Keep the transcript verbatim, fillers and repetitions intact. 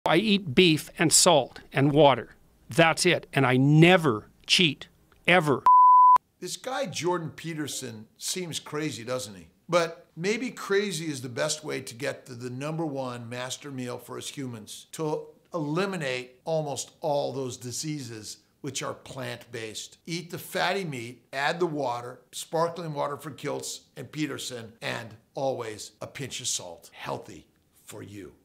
I eat beef and salt and water. That's it. And I never cheat, ever. This guy, Jordan Peterson, seems crazy, doesn't he? But maybe crazy is the best way to get to the number one master meal for us humans, to eliminate almost all those diseases which are plant-based. Eat the fatty meat, add the water, sparkling water for Kiltz and Peterson, and always a pinch of salt. Healthy for you.